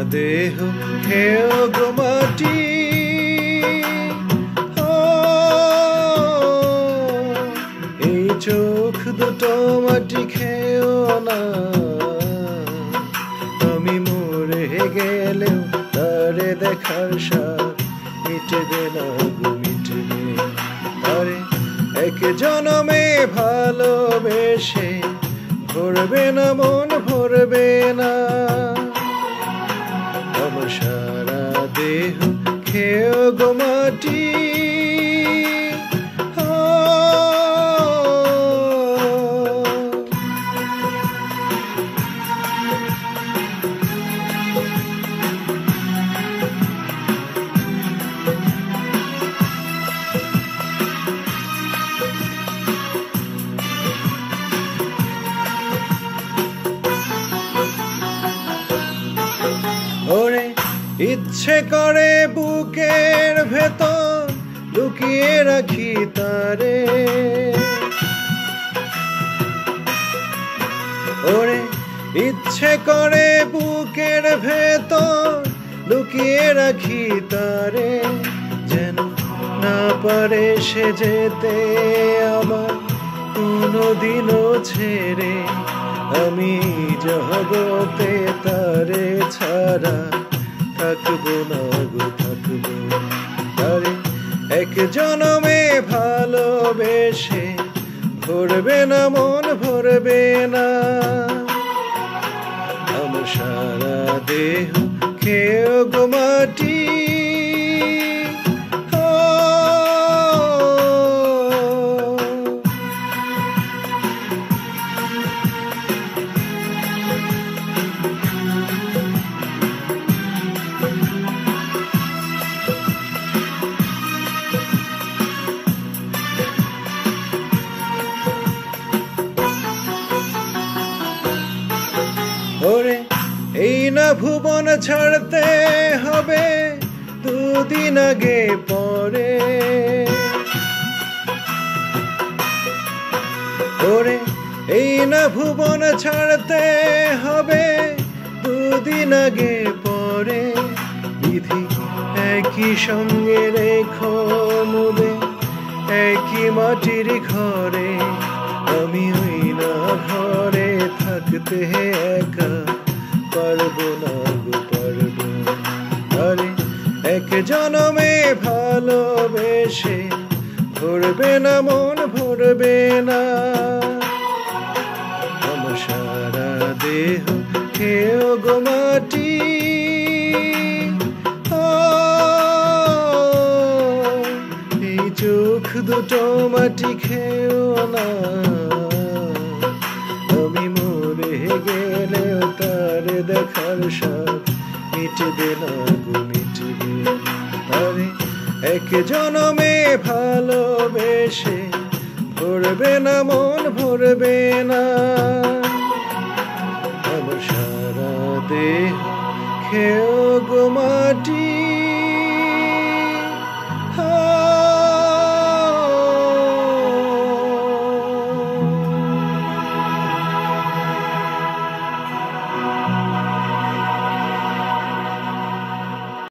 দেহ খেয়েও গো মাটি, এই চোখ দুটো মাটি খেয়েও না। আমি মরে গেলেও তারে দেখার স্বাদ মিটবে না গো, মিটবে তারে এক জনমে ভালোবেসে ভরবে না মন, ভরবে না। আমার সারা দেহ খেয়েও গো মাটি, ওরে ইচ্ছে করে বুকের ভেতর লুকিয়ে রাখি তারে, ওরে ইচ্ছে করে বুকের ভেতর লুকিয়ে রাখি তারে, যেন না পারে সে যেতে আমার কোনোদিনও ছেড়ে। আমি জগতে তারে ছাড়া থাকবো না গো, থাকবো তারে এক জনমে ভালোবেসে ভরবে না মন, ভরবে না। আমার সারা দেহ খেয়েও গো মাটি, ওরে এই না ভুবন ছাড়তে হবে দুদিন আগে পরে, ওরে এই না ভুবন ছাড়তে হবে দুদিন আগে পরে। বিধি একই সঙ্গে রেখো মুদে একই মাটির ঘরে, আমি ওই না ঘরে থাকতে একা পারবো না গো, পারবো আরে এক জনমে ভালোবেসে ভরবে না মন, ভরবে না। আমার সারা দেহ খেয়েও গো মাটি, এই চোখ দুটো মাটি খেয়েও না। আমি মরে গেলেও তারে দেখার স্বাদ মিটবে না গো, মিটবে আরে এক জনমে ভালোবেসে ভরবে না মন, ভরবে না। আমার সারা দেহ খেয়েও গো মাটি।